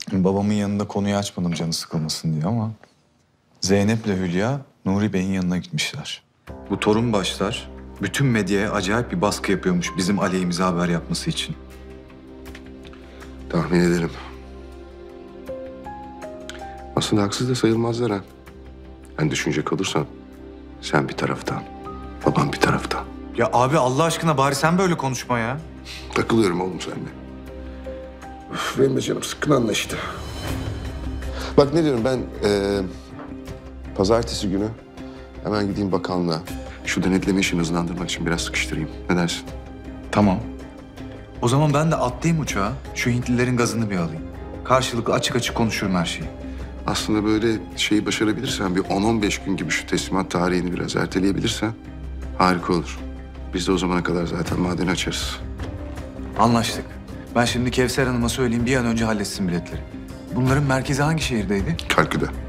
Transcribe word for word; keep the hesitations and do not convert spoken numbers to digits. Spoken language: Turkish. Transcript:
Babamın yanında konuyu açmadım canı sıkılmasın diye ama... Zeynep'le Hülya, Nuri Bey'in yanına gitmişler. Bu torun başlar, bütün medyaya acayip bir baskı yapıyormuş bizim aleyhimize haber yapması için. Tahmin ederim. Aslında haksız da sayılmazlar ha. Yani düşünecek olursan sen bir taraftan, babam bir taraftan. Ya abi Allah aşkına bari sen böyle konuşma ya. Takılıyorum oğlum seninle. Üf, benim de canım sıkkın anla işte. Bak ne diyorum ben eee, pazartesi günü hemen gideyim bakanlığa. Şu denetleme işini hızlandırmak için biraz sıkıştırayım. Ne dersin? Tamam. O zaman ben de atlayayım uçağa, şu Hintlilerin gazını bir alayım. Karşılıklı açık açık konuşurum her şeyi. Aslında böyle şeyi başarabilirsen bir on on beş gün gibi şu teslimat tarihini biraz erteleyebilirsen harika olur. Biz de o zamana kadar zaten madeni açarız. Anlaştık. Ben şimdi Kevser Hanım'a söyleyeyim bir an önce halletsin biletleri. Bunların merkezi hangi şehirdeydi? Kalküde.